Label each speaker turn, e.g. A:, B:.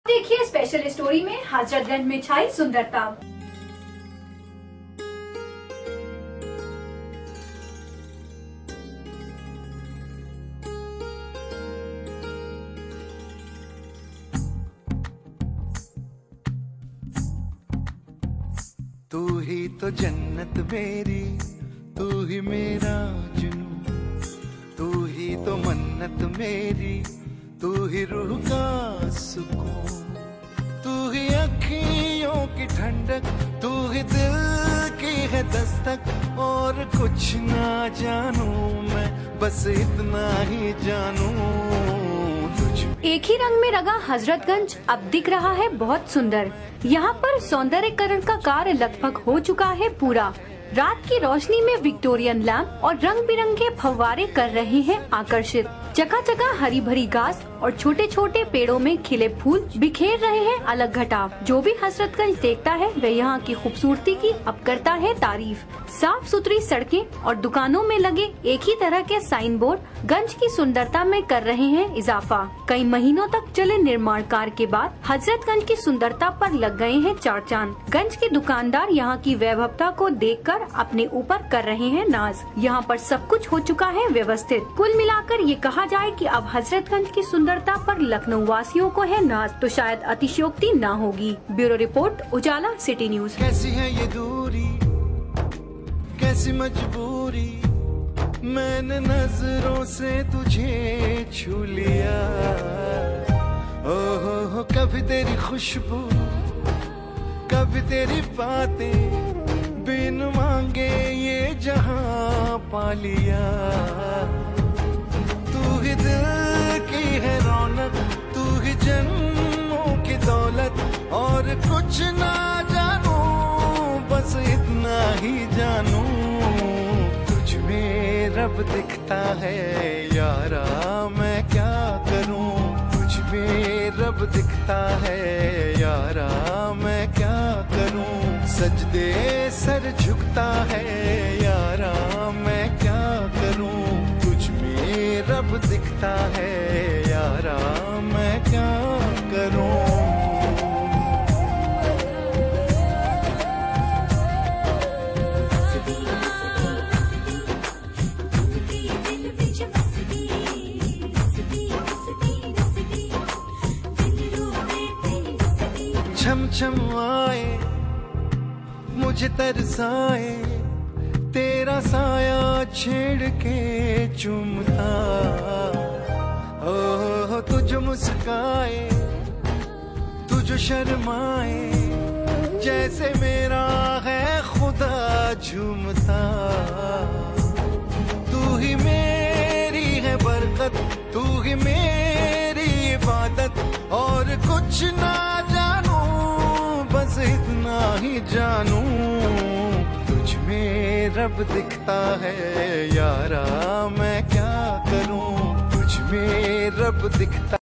A: देखिए special story में हजरतगंज में छाई सुंदरता।
B: तू ही तो जन्नत मेरी, तू ही मेरा जुनून, तू ही तो मन्नत मेरी, तू ही रूह का सुकून, तू ही अखियों की ठंडक, तू ही दिल की है दस्तक। और कुछ ना जानू मैं, बस इतना ही जानू तुझ।
A: एक ही रंग में रंगा हजरतगंज अब दिख रहा है बहुत सुंदर। यहाँ पर सौंदर्यकरण का कार्य लगभग हो चुका है पूरा। रात की रोशनी में विक्टोरियन लैंप और रंग बिरंगे फव्वारे कर रहे हैं आकर्षित। जगह जगह हरी भरी घास और छोटे छोटे पेड़ों में खिले फूल बिखेर रहे हैं अलग घटाव। जो भी हजरतगंज देखता है वह यहाँ की खूबसूरती की अब करता है तारीफ। साफ सुथरी सड़कें और दुकानों में लगे एक ही तरह के साइन बोर्ड गंज की सुंदरता में कर रहे हैं इजाफा। कई महीनों तक चले निर्माण कार्य के बाद हजरतगंज की सुंदरता पर लग गए हैं चार चांद। गंज के दुकानदार यहाँ की वैभवता को देखकर अपने ऊपर कर रहे हैं नाज। यहाँ पर सब कुछ हो चुका है व्यवस्थित। कुल मिलाकर ये कहा जाए कि अब हजरतगंज की सुंदरता पर लखनऊ वासियों को है नाज, तो शायद अतिशयोक्ति ना होगी। Bureau report, Ujala city news.
B: कैसी है ये दूरी, कैसी मजबूरी, मैंने नजरों से तुझे छू लिया। ओहो कभी तेरी खुशबू, कभी तेरी बातें, बिन मांगे ये जहां पा लिया। तू ही दिल की है रौनक, तू ही जन्मों की दौलत। और कुछ ना जानू, बस इतना ही जानू तुझ में रब दिखता है यारा, मैं क्या करूं। तुझ में रब दिखता है यारा, मैं क्या करूं। सजदे सर झुकता है यारा, मैं क्या करूं। तुझ में रब दिखता है यारा, मैं क्या करूं। छम छम आए मुझे तरसाए, तेरा साया छेड़ के चूमता। ओह तुझ मुस्काए, तुझ शर्माए, जैसे मेरा है खुदा झूमता। तू ही मेरी है बरकत, तू ही मेरी इबादत। और कुछ ना जानू, बस इतना ही जानू तुझ में रब दिखता है यारा, मैं क्या करूं। तुझ में रब दिखता